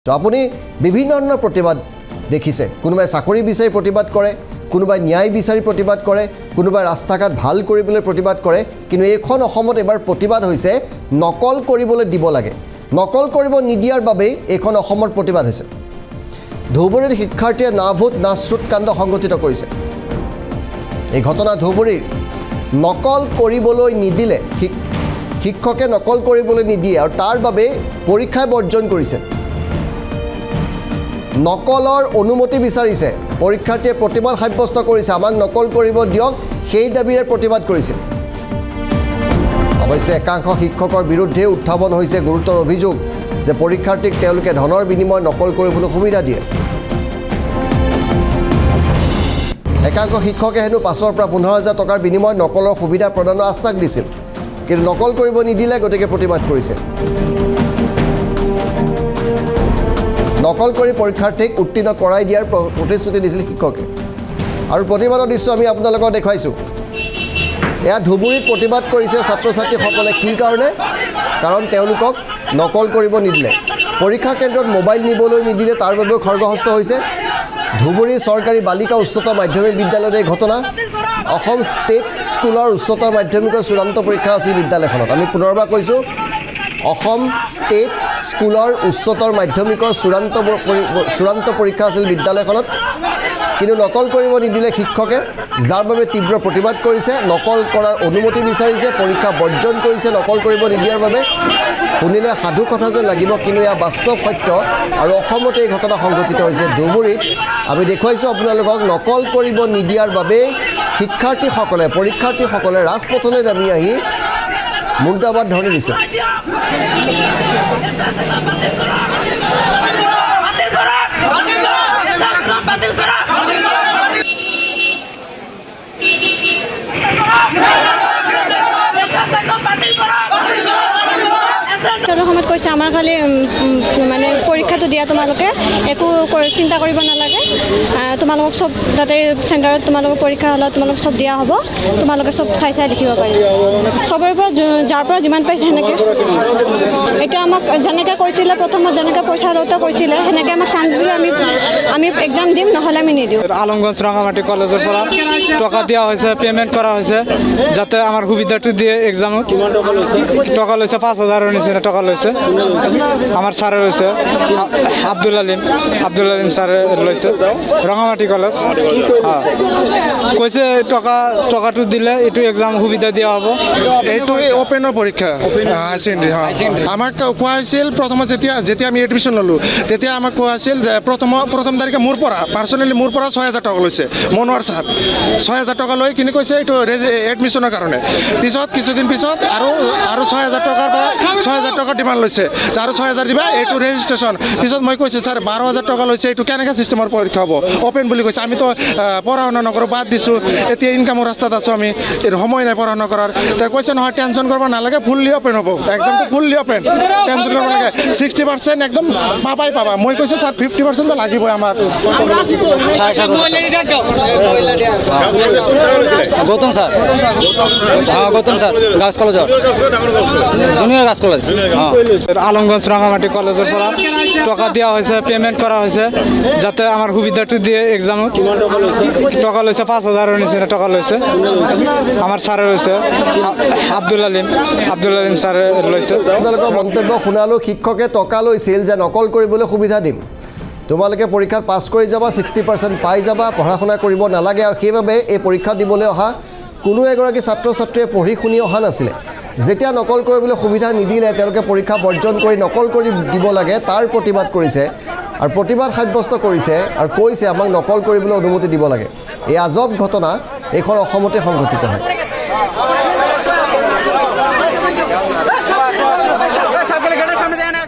তো আপুনি বিভিন্ন ধৰণৰ প্ৰতিবাদ দেখিছে কোনোবাই চাকৰি বিচাৰি প্ৰতিবাদ কৰে কোনোবাই ন্যায় বিচাৰি প্ৰতিবাদ কৰে কোনোবাই ৰাস্তাঘাট ভাল কৰিবলৈ প্ৰতিবাদ কৰে কিন্তু এইখন অসমত এবাৰ প্ৰতিবাদ হৈছে নকল কৰিবলৈ দিব লাগে নকল কৰিব নিদিয়াৰ বাবে এইখন অসমৰ প্ৰতিবাদ হৈছে ধুবুৰীৰ শিক্ষাৰ্থীয়ে নাভূত নাশ্ৰুত কাণ্ড সংঘটিত কৰিছে এই ঘটনা ধুবুৰীৰ নকল কৰিবলৈ নিদিলে শিক্ষকে নকল কৰিবলৈ নিদিয়ে আৰু তাৰ বাবে পৰীক্ষা বৰ্জন কৰিছে নকলৰ অনুমতি বিচাৰিছে পৰীক্ষাৰ্থীয়ে প্ৰতিবাদ সাব্যস্ত কৰিছে আমাক নকল কৰিব দিয়ক সেই দাবীৰে প্ৰতিবাদ কৰিছে অৱশ্যে একাংশ শিক্ষকৰ বিৰুদ্ধে উত্থাপন হৈছে গুৰুতৰ অভিযোগ যে পৰীক্ষাৰ্থীক তেওঁলোকে ধনৰ বিনিময় নকল কৰিবলৈ সুবিধা দিয়ে একাংশ শিক্ষকে হেনো 5,000 পৰা 15,000 টকাৰ বিনিময়ত নকলৰ সুবিধা প্ৰদানৰ আশ্বাস দিছিল কিন্তু নকল কৰিব নিদিলে গতিকে প্ৰতিবাদ কৰিছে নকল কৰি পৰীক্ষাৰ্থীক উত্তীৰ্ণ কৰাই দিয়াৰ প্ৰতিশ্ৰুতি দিছিল শিক্ষকে আৰু প্ৰতিবাদৰ দৃশ্য আমি আপোনালোকক দেখুৱাইছোঁ এয়া ধুবুৰীত প্ৰতিবাদ কৰিছে ছাত্ৰ ছাত্ৰীসকলে কি কাৰণে কাৰণ তেওঁলোকক নকল কৰিব নিদিলে পৰীক্ষা কেন্দ্ৰত মোবাইল নিবলৈ নিদিলে তাৰ বাবেও খৰ্গহস্ত হৈছে ধুবুৰী চৰকাৰী বালিকা উচ্চতৰ মাধ্যমিক বিদ্যালয়ৰ এই ঘটনা অসম ষ্টেট স্কুলৰ উচ্চতৰ মাধ্যমিকৰ চূড়ান্ত পৰীক্ষা আছিল বিদ্যালয়খনত আমি পুনৰবাৰ কৈছোঁ অসম ষ্টেট স্কুলৰ উচ্চতৰ মাধ্যমিকৰ চূড়ান্ত পৰীক্ষা আছিল বিদ্যালয়খনত কিন্তু নকল কৰিব নিদিলে শিক্ষকে যাৰ বাবে তীব্ৰ প্ৰতিবাদ কৰিছে নকল কৰাৰ অনুমতি বিচাৰিছে পৰীক্ষা বৰ্জন কৰিছে নকল কৰিব নিদিয়াৰ বাবে শুনিলে সাধু কথা যেন লাগিব কিন্তু এয়া বাস্তৱ সত্য আৰু অসমতে এই ঘটনা সংঘটিত হৈছে ধুবুৰীত আমি দেখুৱাইছোঁ আপোনালোকক নকল কৰিব নিদিয়াৰ বাবে পৰীক্ষাৰ্থীসকলে ৰাজপথলৈ নামি আহি মুৰ্দাবাদ ধৰণে দিছে সময়ত কৈছে আমাৰ খালি মানে পৰীক্ষাটো দিয়া তোমালোকে একো চিন্তা কৰিব নালাগে তোমালোকক সব তাতে চেণ্টাৰত তোমালোকৰ পৰীক্ষা হ'লে তোমালোক সব দিয়া হ'ব তোমালোকে সব চাই লিখিব পাৰিব সবৰে পৰা যাৰ পৰা যিমান পাইছে সেনেকৈ এতিয়া আমাক যেনেকৈ কৈছিলে প্ৰথমত যেনেকৈ পইচা লওঁতে কৈছিলে সেনেকৈ আমাক চান্স দিলে আমি এক্সাম দিম নহ'লে আমি নিদিওঁ আলমগঞ্জ ৰঙামাটি কলেজৰ পৰা টকা দিয়া হৈছে পে'মেণ্ট কৰা হৈছে যাতে আমাৰ সুবিধাটো দিয়ে এক্সামত টকা লৈছে 5,000ৰ নিচিনা টকা লৈছে আমাৰ ছাৰে লৈছে আব্দুল আলিম ছাৰে লৈছে ৰঙামাটি কলেজ কৈছে টকাটো দিলে এইটো এক্সাম সুবিধা দিয়া হ'ব এইটো অপেনৰ পৰীক্ষা হায়াৰ ছেকেণ্ডেৰী আমাক কোৱা হৈছিল প্ৰথমত যেতিয়া আমি এডমিশ্যন ল'লোঁ তেতিয়া আমাক কোৱা হৈছিল যে প্ৰথম তাৰিখে মোৰ পৰা পাৰ্চনেলি মোৰ পৰা 6,000 টকা লৈছে মনোৱাৰ ছাৰ 6,000 টকা লৈ কিনি কৈছে এইটো এডমিশ্যনৰ কাৰণে পিছত কিছুদিন পিছত আৰু 6,000 টকাৰ পৰা 6,000 টকাৰ ডিমাণ্ড লৈছে আৰু 6,000 দিবা এইটো ৰেজিষ্ট্ৰেশ্যন পিছত মই কৈছোঁ ছাৰ 12,000 টকা লৈছে এইটো কেনেকৈ ছিষ্টেমৰ পৰীক্ষা হ'ব অপেন বুলি কৈছে আমিতো পঢ়া শুনা নকৰোঁ বাদ দিছোঁ এতিয়া ইনকামৰ ৰাস্তাত আছোঁ আমি এইটো সময় নাই পঢ়া শুনা কৰাৰ তেওঁ কৈছে নহয় টেনশ্যন কৰিব নালাগে ফুল্লি অপেন হ'ব এক্সামটো ফুল্লি অপেন টেনশ্যন কৰিব নালাগে 60% একদম পাবা মই কৈছোঁ ছাৰ 50% লাগিবই আমাৰ গৌতম ছাৰ গাছ কলেজৰ জুনিয়ৰ গাছ কলেজ আলমগঞ্জ ৰঙামাটি কলেজৰ পৰা টকা দিয়া হৈছে পে'মেণ্ট কৰা হৈছে যাতে আমাৰ সুবিধাটো দিয়ে এক্সামত টকা লৈছে 5,000ৰ নিচিনা টকা লৈছে আমাৰ ছাৰে লৈছে আব্দুল আলিম ছাৰে লৈছে আপোনালোকৰ মন্তব্য শুনালোঁ শিক্ষকে টকা লৈছিল যে নকল কৰিবলৈ সুবিধা দিম তোমালোকে পৰীক্ষাত পাছ কৰি যাবা 60% পাই যাবা পঢ়া শুনা কৰিব নালাগে আৰু সেইবাবে এই পৰীক্ষা দিবলৈ অহা কোনো এগৰাকী ছাত্ৰ ছাত্ৰীয়ে পঢ়ি শুনি অহা নাছিলে যেতিয়া নকল কৰিবলৈ সুবিধা নিদিলে তেওঁলোকে পৰীক্ষা বৰ্জন কৰি নকল কৰি দিব লাগে তাৰ প্ৰতিবাদ কৰিছে আৰু প্ৰতিবাদ সাব্যস্ত কৰিছে আৰু কৈছে আমাক নকল কৰিবলৈ অনুমতি দিব লাগে এই আজব ঘটনা এইখন অসমতে সংঘটিত হয়